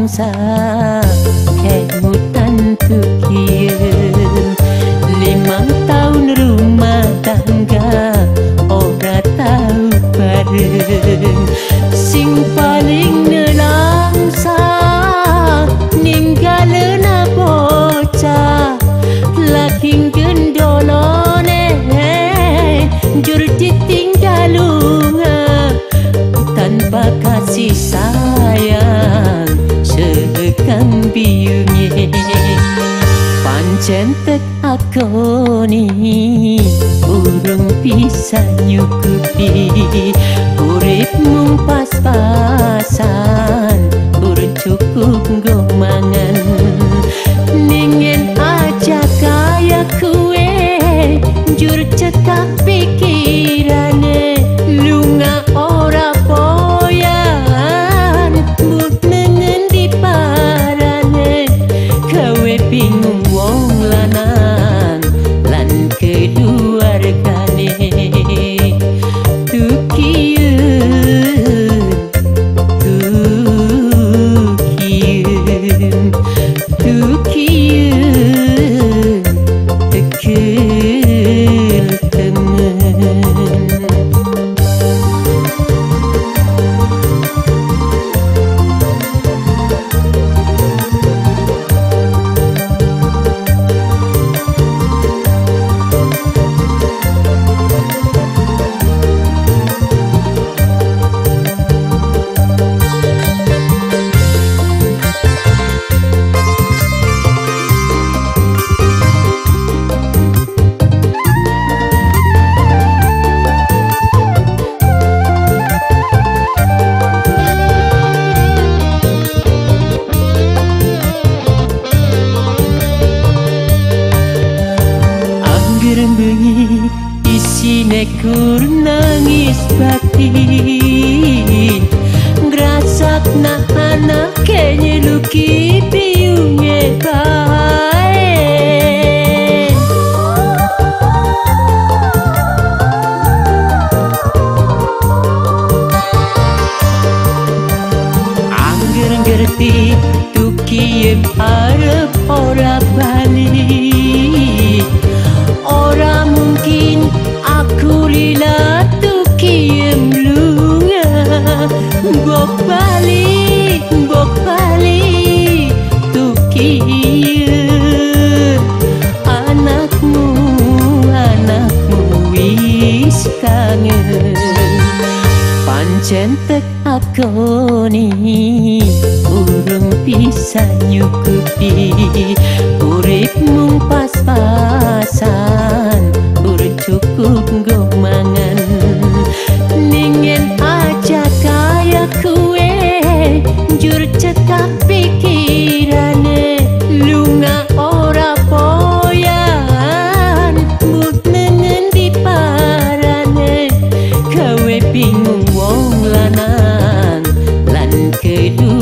langsa kemutan tukieun 5 tahun rumah tangga ora tau bareng sing paling nelangsa ninggalena bocah lagi gendolone jur ditinggalunga tanpa kasih sayang sekang biungnya pancen tek akoni urung bisa nyukupi urip mung pas-pasan urung cukup nggo mangan ningen aja kaya kue jur cekak pikirane lunga ora poyan but nengen di parane kawe bingung wong lanang lan keluargane tukieun tekel temen. Bengi isine kur nangis batin ngrasakna anak kenyeluki biunge bae angger ngerti tukiem arep ora balik ora mungkin aku lila tukiem lunga mbok balik tukieun anakmu wis kangen pancen tek akoni urung bisa nyukupi urip mung pas-pasan urung cukup nggo mangan ningen aja kaya kue jur cekak pikirane lunga ora poyan but nengen di parane kawe bingung wong lanang lan kedu